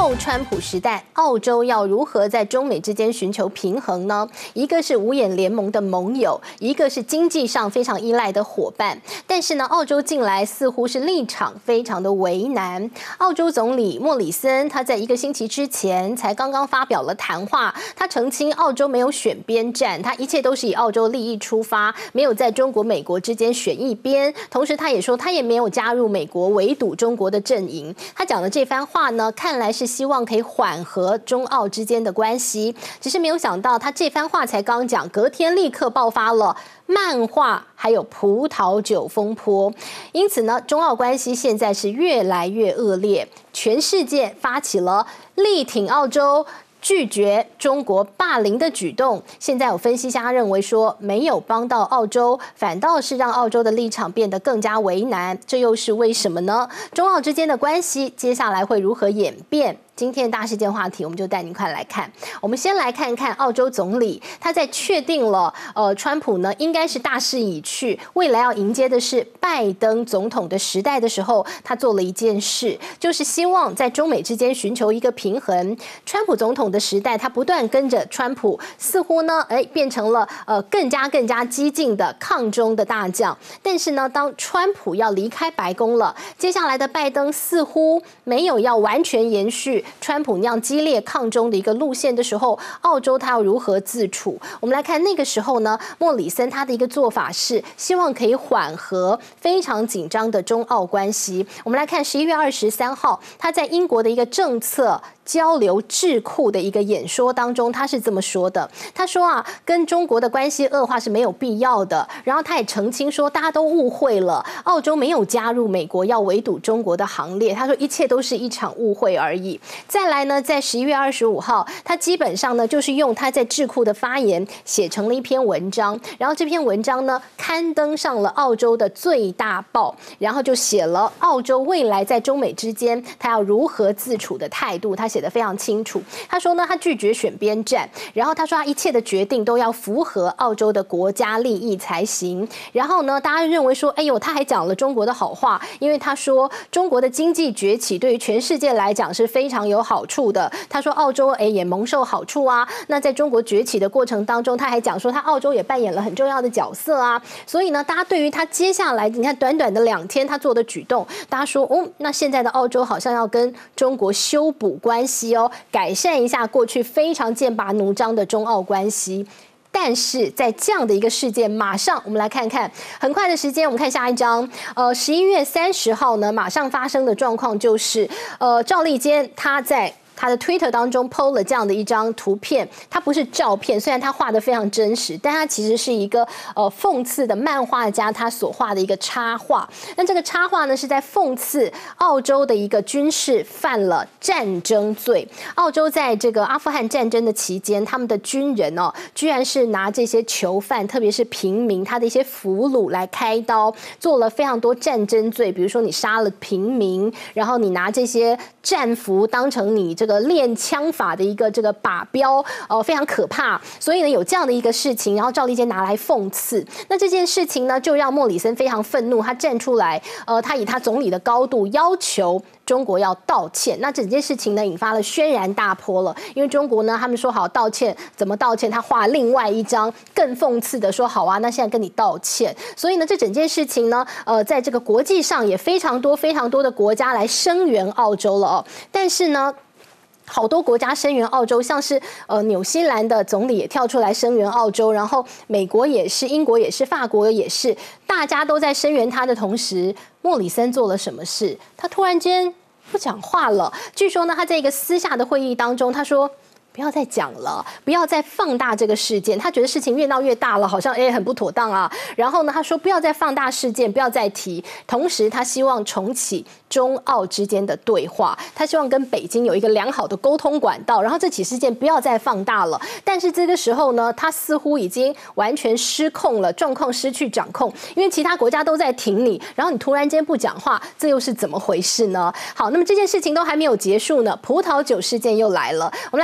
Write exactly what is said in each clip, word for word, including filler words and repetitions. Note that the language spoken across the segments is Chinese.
后川普时代，澳洲要如何在中美之间寻求平衡呢？一个是五眼联盟的盟友，一个是经济上非常依赖的伙伴。但是呢，澳洲近来似乎是立场非常的为难。澳洲总理莫里森他在一个星期之前才刚刚发表了谈话，他澄清澳洲没有选边站，他一切都是以澳洲利益出发，没有在中国、美国之间选一边。同时，他也说他也没有加入美国围堵中国的阵营。他讲的这番话呢，看来是希望可以缓和中澳之间的关系，只是没有想到他这番话才刚讲，隔天立刻爆发了漫画还有葡萄酒风波，因此呢，中澳关系现在是越来越恶劣，全世界发起了力挺澳洲、拒绝中国霸凌的举动。现在有分析家认为说，没有帮到澳洲，反倒是让澳洲的立场变得更加为难，这又是为什么呢？中澳之间的关系接下来会如何演变？今天的大事件话题，我们就带您快来看。我们先来看看澳洲总理，他在确定了，呃，川普呢应该是大势已去，未来要迎接的是拜登总统的时代的时候，他做了一件事，就是希望在中美之间寻求一个平衡。川普总统的时代，他不断跟着川普，似乎呢，哎，变成了呃更加更加激进的抗中的大将。但是呢，当川普要离开白宫了，接下来的拜登似乎没有要完全延续川普那样激烈抗中的一个路线的时候，澳洲他要如何自处？我们来看那个时候呢，莫里森他的一个做法是希望可以缓和非常紧张的中澳关系。我们来看十一月二十三号，他在英国的一个政策交流智库的一个演说当中，他是这么说的：他说啊，跟中国的关系恶化是没有必要的。然后他也澄清说，大家都误会了，澳洲没有加入美国要围堵中国的行列。他说，一切都是一场误会而已。再来呢，在十一月二十五号，他基本上呢就是用他在智库的发言写成了一篇文章，然后这篇文章呢刊登上了澳洲的最大报，然后就写了澳洲未来在中美之间他要如何自处的态度，他写得非常清楚。他说呢，他拒绝选边站，然后他说他一切的决定都要符合澳洲的国家利益才行。然后呢，大家认为说，哎呦，他还讲了中国的好话，因为他说中国的经济崛起对于全世界来讲是非常有好处的。他说澳洲哎也蒙受好处啊。那在中国崛起的过程当中，他还讲说他澳洲也扮演了很重要的角色啊。所以呢，大家对于他接下来你看短短的两天他做的举动，大家说哦，那现在的澳洲好像要跟中国修补关系哦，改善一下过去非常剑拔弩张的中澳关系。但是在这样的一个事件，马上我们来看看，很快的时间，我们看下一张。呃，十一月三十号呢，马上发生的状况就是，呃，赵立坚他在他的 Twitter 当中 po 了这样的一张图片，它不是照片，虽然他画得非常真实，但它其实是一个呃讽刺的漫画家他所画的一个插画。那这个插画呢是在讽刺澳洲的一个军事犯了战争罪。澳洲在这个阿富汗战争的期间，他们的军人哦，居然是拿这些囚犯，特别是平民他的一些俘虏来开刀，做了非常多战争罪，比如说你杀了平民，然后你拿这些战俘当成你这个这个练枪法的一个这个靶标，呃，非常可怕。所以呢，有这样的一个事情，然后赵立坚拿来讽刺。那这件事情呢，就让莫里森非常愤怒，他站出来，呃，他以他总理的高度要求中国要道歉。那整件事情呢，引发了轩然大波了。因为中国呢，他们说好道歉，怎么道歉？他画另外一张更讽刺的说好啊，那现在跟你道歉。所以呢，这整件事情呢，呃，在这个国际上也非常多非常多的国家来声援澳洲了哦。但是呢，好多国家声援澳洲，像是呃纽西兰的总理也跳出来声援澳洲，然后美国也是，英国也是，法国也是，大家都在声援他的同时，莫里森做了什么事？他突然间不讲话了。据说呢，他在一个私下的会议当中，他说，不要再讲了，不要再放大这个事件。他觉得事情越闹越大了，好像哎很不妥当啊。然后呢，他说不要再放大事件，不要再提。同时，他希望重启中澳之间的对话，他希望跟北京有一个良好的沟通管道。然后这起事件不要再放大了。但是这个时候呢，他似乎已经完全失控了，状况失去掌控，因为其他国家都在挺你，然后你突然间不讲话，这又是怎么回事呢？好，那么这件事情都还没有结束呢，葡萄酒事件又来了。我们来看下一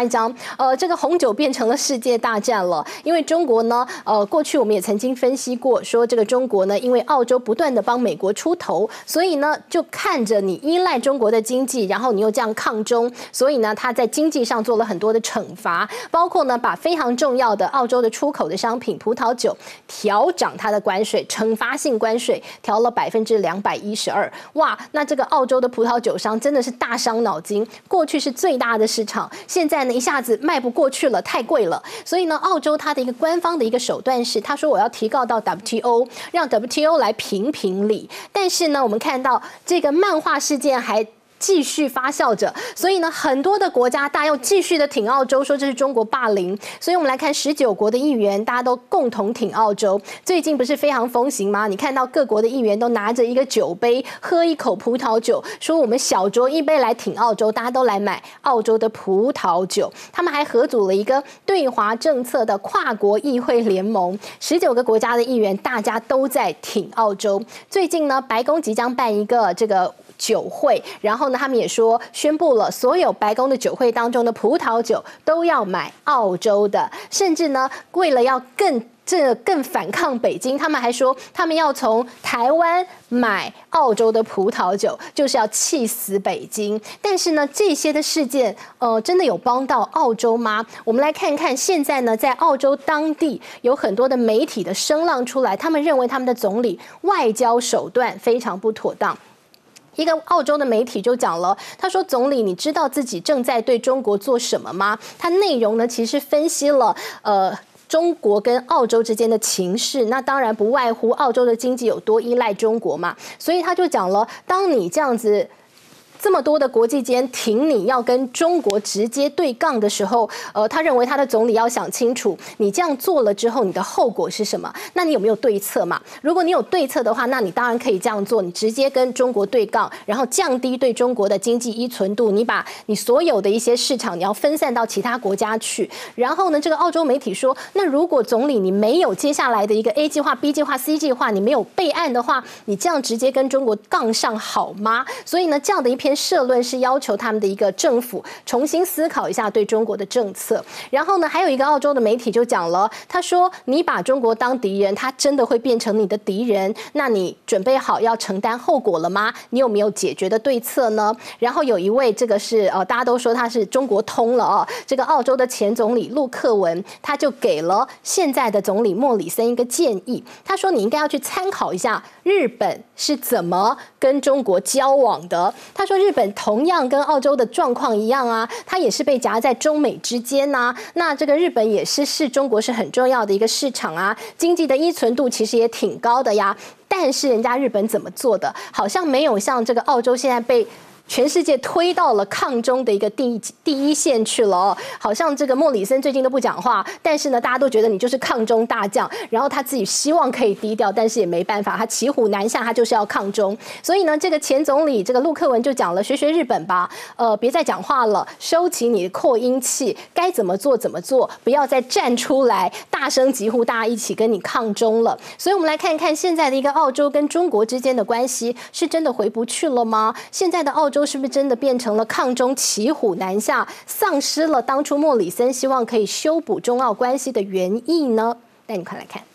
关张，呃，这个红酒变成了世界大战了。因为中国呢，呃，过去我们也曾经分析过，说这个中国呢，因为澳洲不断的帮美国出头，所以呢，就看着你依赖中国的经济，然后你又这样抗中，所以呢，他在经济上做了很多的惩罚，包括呢，把非常重要的澳洲的出口的商品葡萄酒调涨它的关税，惩罚性关税调了百分之两百一十二。哇，那这个澳洲的葡萄酒商真的是大伤脑筋。过去是最大的市场，现在呢一下子卖不过去了，太贵了。所以呢，澳洲它的一个官方的一个手段是，他说我要提告到 W T O， 让 W T O 来评评理。但是呢，我们看到这个漫画事件还继续发酵着，所以呢，很多的国家大又继续的挺澳洲，说这是中国霸凌。所以我们来看十九国的议员，大家都共同挺澳洲。最近不是非常风行吗？你看到各国的议员都拿着一个酒杯，喝一口葡萄酒，说我们小酌一杯来挺澳洲，大家都来买澳洲的葡萄酒。他们还合组了一个对华政策的跨国议会联盟，十九个国家的议员大家都在挺澳洲。最近呢，白宫即将办一个这个酒会，然后呢，他们也说宣布了，所有白宫的酒会当中的葡萄酒都要买澳洲的，甚至呢，为了要更这更反抗北京，他们还说他们要从台湾买澳洲的葡萄酒，就是要气死北京。但是呢，这些的事件，呃，真的有帮到澳洲吗？我们来看看，现在呢，在澳洲当地有很多的媒体的声浪出来，他们认为他们的总理外交手段非常不妥当。一个澳洲的媒体就讲了，他说：“总理，你知道自己正在对中国做什么吗？”他内容呢，其实分析了呃中国跟澳洲之间的情势，那当然不外乎澳洲的经济有多依赖中国嘛，所以他就讲了，当你这样子。这么多的国际间挺你要跟中国直接对杠的时候，呃，他认为他的总理要想清楚，你这样做了之后，你的后果是什么？那你有没有对策嘛？如果你有对策的话，那你当然可以这样做，你直接跟中国对杠，然后降低对中国的经济依存度，你把你所有的一些市场你要分散到其他国家去。然后呢，这个澳洲媒体说，那如果总理你没有接下来的一个 A 计划、B 计划、C 计划，你没有备案的话，你这样直接跟中国杠上好吗？所以呢，这样的一篇社论是要求他们的一个政府重新思考一下对中国的政策。然后呢，还有一个澳洲的媒体就讲了，他说你把中国当敌人，他真的会变成你的敌人，那你准备好要承担后果了吗？你有没有解决的对策呢？然后有一位这个是呃大家都说他是中国通了哦，这个澳洲的前总理陆克文，他就给了现在的总理莫里森一个建议，他说你应该要去参考一下日本是怎么跟中国交往的。他说日本同样跟澳洲的状况一样啊，它也是被夹在中美之间啊。那这个日本也是视中国是很重要的一个市场啊，经济的依存度其实也挺高的呀。但是人家日本怎么做的，好像没有像这个澳洲现在被全世界推到了抗中的一个第一第一线去了哦，好像这个莫里森最近都不讲话，但是呢，大家都觉得你就是抗中大将，然后他自己希望可以低调，但是也没办法，他骑虎难下，他就是要抗中。所以呢，这个前总理这个陆克文就讲了，学学日本吧，呃，别再讲话了，收起你的扩音器，该怎么做怎么做，不要再站出来大声疾呼，大家一起跟你抗中了。所以我们来看看现在的一个澳洲跟中国之间的关系是真的回不去了吗？现在的澳洲是不是真的变成了抗中骑虎难下，丧失了当初莫里森希望可以修补中澳关系的原意呢？带你快来看。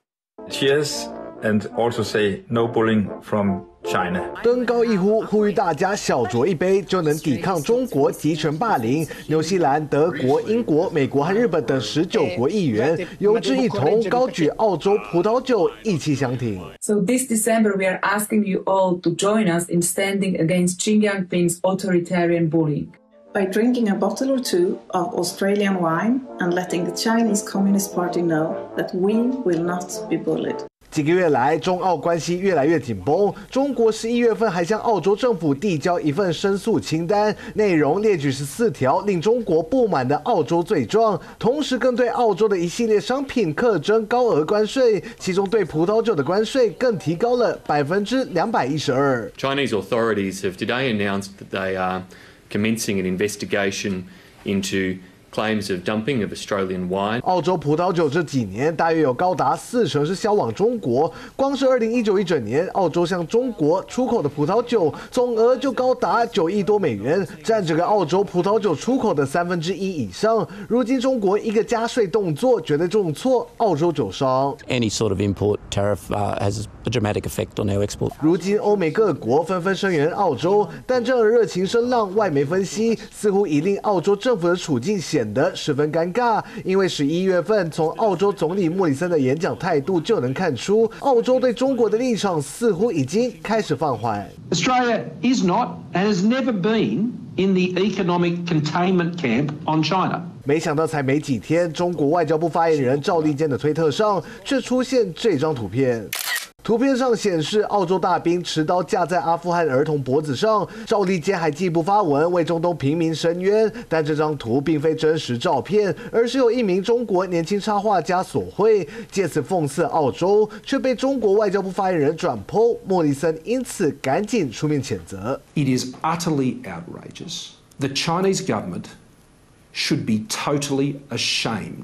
Cheers and also say no bullying from China. 登高一呼，呼吁大家小酌一杯就能抵抗中国集权霸凌。纽西兰、德国、英国、美国和日本等十九国议员有志一同，高举澳洲葡萄酒，意气相挺。 So this December, we are asking you all to join us in standing against Xi Jinping's authoritarian bullying. By drinking a bottle or two of Australian wine and letting the Chinese Communist Party know that we will not be bullied. 几个月来，中澳关系越来越紧绷。中国十一月份还向澳洲政府递交一份申诉清单，内容列举十四条令中国不满的澳洲罪状，同时更对澳洲的一系列商品课征高额关税，其中对葡萄酒的关税更提高了百分之两百一十二。 Chinese authorities have today announced that they are commencing an investigation into claims of dumping of Australian wine. 澳洲葡萄酒这几年大约有高达四成是销往中国，光是二零一九一整年，澳洲向中国出口的葡萄酒总额就高达九亿多美元，占整个澳洲葡萄酒出口的三分之一以上。如今中国一个加税动作，绝对重挫澳洲酒商。 Any sort of import tariff uh, has a dramatic effect on our export. 如今欧美各国纷纷声援澳洲，但这样的热情声浪，外媒分析似乎已令澳洲政府的处境显得十分尴尬。因为十一月份从澳洲总理莫里森的演讲态度就能看出，澳洲对中国的立场似乎已经开始放缓。 Australia is not and has never been in the economic containment camp on China. 没想到才没几天，中国外交部发言人赵立坚的推特上却出现这张图片。图片上显示，澳洲大兵持刀架在阿富汗儿童脖子上。赵立坚还进一步发文为中东平民申冤，但这张图并非真实照片，而是由一名中国年轻插画家所绘，借此讽刺澳洲，却被中国外交部发言人转 po， 莫里森因此赶紧出面谴责。 It is utterly outrageous. The Chinese government should be totally ashamed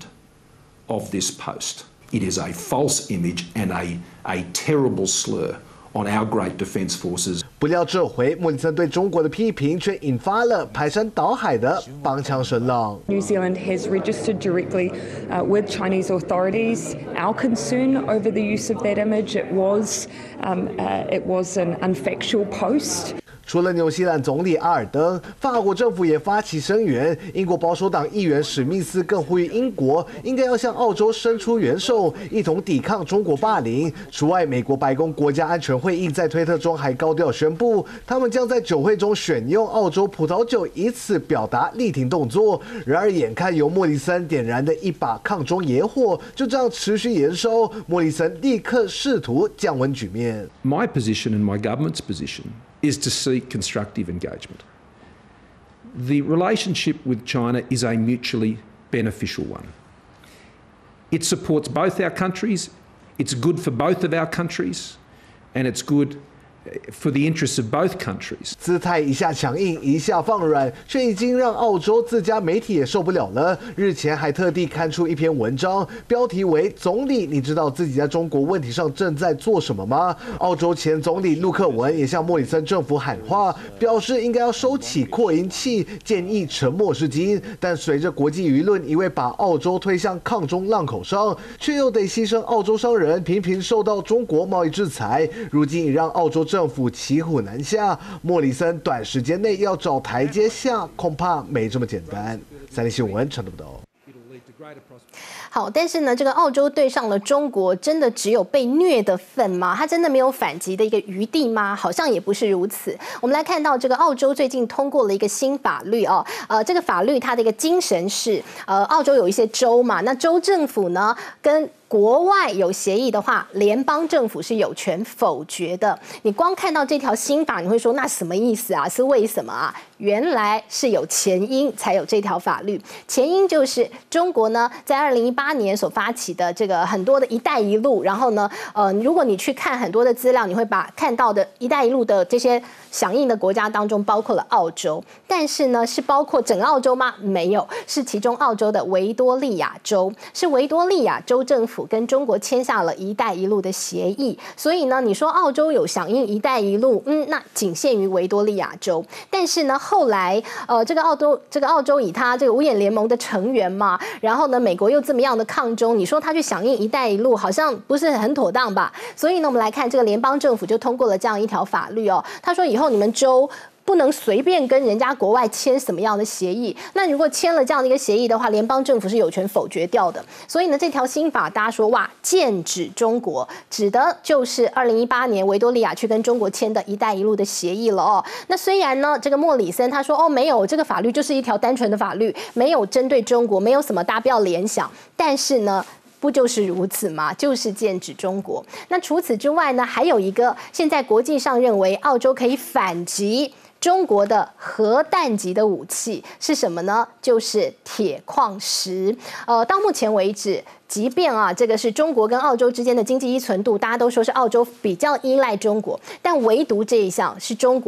of this post. It is a false image and a, a terrible slur on our great defence forces. 不料这回莫里森对中国的批评却引发了排山倒海的帮腔声浪。 New Zealand has registered directly uh, with Chinese authorities our concern over the use of that image. It was, um, uh, it was an unfactual post. 除了纽西兰总理阿尔登，法国政府也发起声援。英国保守党议员史密斯更呼吁英国应该要向澳洲伸出援手，一同抵抗中国霸凌。除外，美国白宫国家安全会议在推特中还高调宣布，他们将在酒会中选用澳洲葡萄酒，以此表达力挺动作。然而，眼看由莫里森点燃的一把抗中野火就这样持续燃烧，莫里森立刻试图降温局面。 My position and my government's position is to seek constructive engagement. The relationship with China is a mutually beneficial one. It supports both our countries, it's good for both of our countries, and it's good for the interests of both countries. 姿态一下强硬，一下放软，却已经让澳洲自家媒体也受不了了。日前还特地刊出一篇文章，标题为“总理，你知道自己在中国问题上正在做什么吗？”澳洲前总理陆克文也向莫里森政府喊话，表示应该要收起扩音器，建议沉默是金。但随着国际舆论一味把澳洲推向抗中浪口上，却又得牺牲澳洲商人频频受到中国贸易制裁，如今也让澳洲政府骑虎难下，莫里森短时间内要找台阶下，恐怕没这么简单。三立新闻陈德不斗。 好，但是呢，这个澳洲对上了中国，真的只有被虐的份吗？他真的没有反击的一个余地吗？好像也不是如此。我们来看到这个澳洲最近通过了一个新法律哦，呃，这个法律它的一个精神是，呃，澳洲有一些州嘛，那州政府呢跟国外有协议的话，联邦政府是有权否决的。你光看到这条新法，你会说那什么意思啊？是为什么啊？原来是有前因才有这条法律。前因就是中国呢，在二零一八年所发起的这个很多的一带一路，然后呢，呃，如果你去看很多的资料，你会把看到的一带一路的这些响应的国家当中，包括了澳洲。但是呢，是包括整个澳洲吗？没有，是其中澳洲的维多利亚州，是维多利亚州政府跟中国签下了一带一路的协议。所以呢，你说澳洲有响应一带一路，嗯，那仅限于维多利亚州。但是呢，后来呃，这个澳洲这个澳洲以他这个五眼联盟的成员嘛，然后呢，美国又这么样的抗中，你说他去响应一带一路，好像不是很妥当吧？所以呢，我们来看这个联邦政府就通过了这样一条法律哦，他说以后你们州不能随便跟人家国外签什么样的协议。那如果签了这样的一个协议的话，联邦政府是有权否决掉的。所以呢，这条新法大家说哇，剑指中国，指的就是二零一八年维多利亚去跟中国签的一带一路的协议了哦。那虽然呢，这个莫里森他说哦没有，这个法律就是一条单纯的法律，没有针对中国，没有什么大家不要联想。但是呢，不就是如此吗？就是剑指中国。那除此之外呢，还有一个现在国际上认为澳洲可以反击中国的核弹级的武器是什么呢？就是铁矿石。呃，到目前为止，即便啊，这个是中国跟澳洲之间的经济依存度，大家都说是澳洲比较依赖中国，但唯独这一项是中国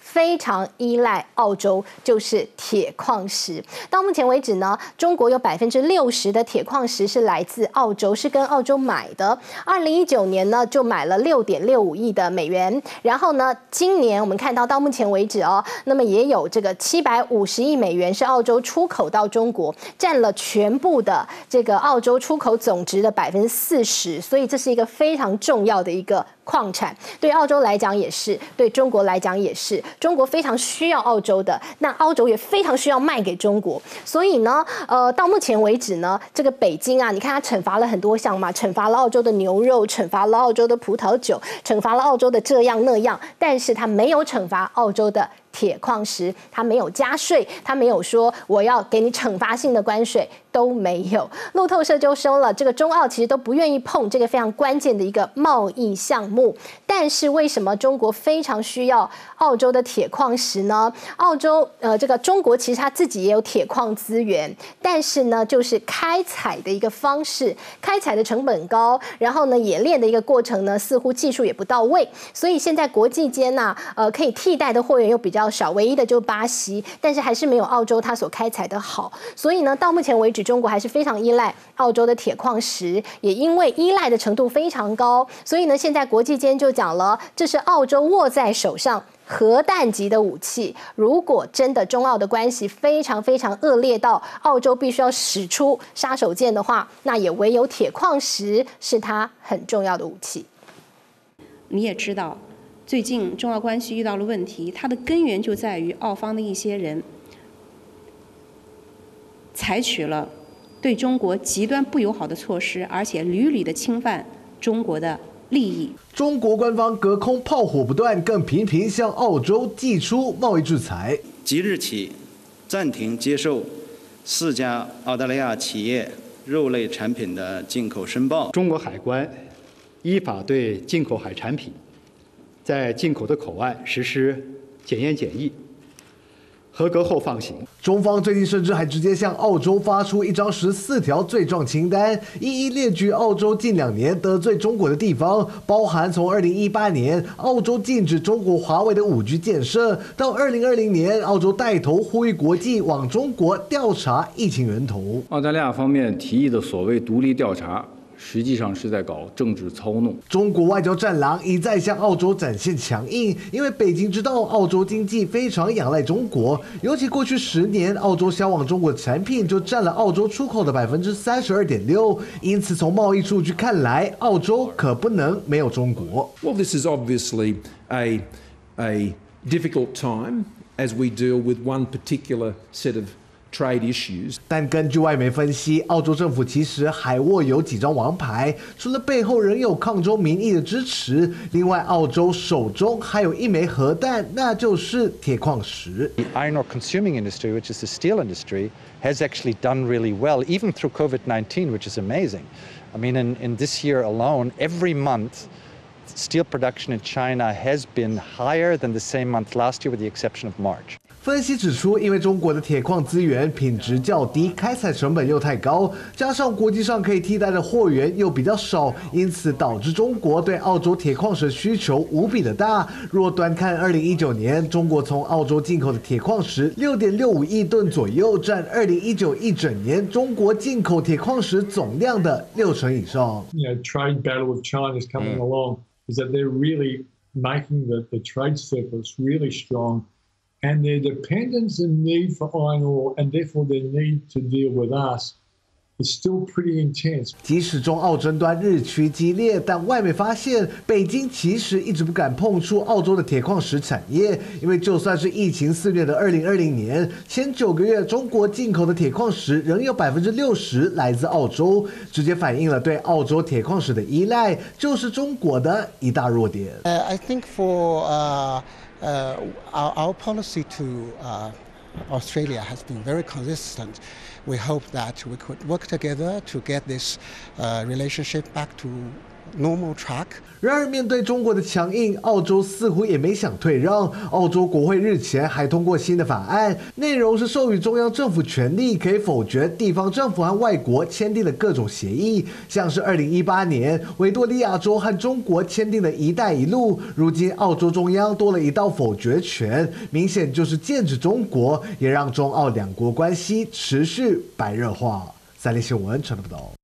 非常依赖澳洲，就是铁矿石。到目前为止呢，中国有百分之六十的铁矿石是来自澳洲，是跟澳洲买的。二零一九年呢，就买了六点六五亿的美元。然后呢，今年我们看到到目前为止哦，那么也有这个七百五十亿美元是澳洲出口到中国，占了全部的这个澳洲出口总值的百分之四十。所以这是一个非常重要的一个矿产，对澳洲来讲也是，对中国来讲也是。中国非常需要澳洲的，那澳洲也非常需要卖给中国。所以呢，呃，到目前为止呢，这个北京啊，你看它惩罚了很多项嘛，惩罚了澳洲的牛肉，惩罚了澳洲的葡萄酒，惩罚了澳洲的这样那样，但是它没有惩罚澳洲的铁矿石，它没有加税，它没有说我要给你惩罚性的关税，都没有。路透社就说了，这个中澳其实都不愿意碰这个非常关键的一个贸易项目。但是为什么中国非常需要澳洲的铁矿石呢？澳洲呃，这个中国其实它自己也有铁矿资源，但是呢，就是开采的一个方式，开采的成本高，然后呢，冶炼的一个过程呢，似乎技术也不到位，所以现在国际间呢、啊，呃，可以替代的货源又比较少，唯一的就是巴西，但是还是没有澳洲它所开采的好。所以呢，到目前为止，中国还是非常依赖澳洲的铁矿石，也因为依赖的程度非常高，所以呢，现在国际间就讲了，这是澳洲握在手上核弹级的武器。如果真的中澳的关系非常非常恶劣到澳洲必须要使出杀手锏的话，那也唯有铁矿石是它很重要的武器。 你也知道，最近中澳关系遇到了问题，它的根源就在于澳方的一些人采取了对中国极端不友好的措施，而且屡屡的侵犯中国的利益。 中国官方隔空炮火不断，更频频向澳洲祭出贸易制裁。 即日起，暂停接受四家澳大利亚企业肉类产品的进口申报。 中国海关依法对进口海产品在进口的口岸实施检验检疫，合格后放行。 中方最近甚至还直接向澳洲发出一张十四条罪状清单，一一列举澳洲近两年得罪中国的地方，包含从二零一八年澳洲禁止中国华为的五 G 建设，到二零二零年澳洲带头呼吁国际往中国调查疫情源头。 澳大利亚方面提议的所谓独立调查，实际上是在搞政治操弄。 中国外交战狼一再向澳洲展现强硬，因为北京知道澳洲经济非常仰赖中国，尤其过去十年，澳洲销往中国的产品就占了澳洲出口的百分之三十二点六。因此，从贸易数据看来，澳洲可不能没有中国。 Well, this is obviously a a difficult time as we deal with one particular set of trade issues. 但根据外媒分析，澳洲政府其实还握有几张王牌，除了背后仍有抗中民意的支持，另外澳洲手中还有一枚核弹，那就是铁矿石。 The iron ore consuming industry, which is the steel industry, has actually done really well, even through COVID nineteen, which is amazing. I mean, in, in this year alone, every month, steel production in China has been higher than the same month last year, with the exception of March. 分析指出，因为中国的铁矿资源品质较低，开采成本又太高，加上国际上可以替代的货源又比较少，因此导致中国对澳洲铁矿石需求无比的大。若端看二零一九年，中国从澳洲进口的铁矿石六点六五亿吨左右，占二零一九一整年中国进口铁矿石总量的六成以上。 You know, trade battle with China is coming along. Is that they're really making the the trade surplus really strong. And their dependence and need for iron ore, and therefore their need to deal with us, is still pretty intense. 即使中澳争端日趋激烈，但外媒发现，北京其实一直不敢碰触澳洲的铁矿石产业，因为就算是疫情肆虐的二零二零年，前九个月中国进口的铁矿石仍有百分之六十来自澳洲，直接反映了对澳洲铁矿石的依赖，就是中国的一大弱点。 Uh, I think for uh, uh, our, our policy to uh, Australia has been very consistent. We hope that we could work together to get this uh, relationship back to normal track. 然而，面对中国的强硬，澳洲似乎也没想退让。澳洲国会日前还通过新的法案，内容是授予中央政府权力，可以否决地方政府和外国签订的各种协议，像是二零一八年维多利亚州和中国签订的一带一路，如今澳洲中央多了一道否决权，明显就是剑指中国，也让中澳两国关系持续白热化。三立新闻陈报道。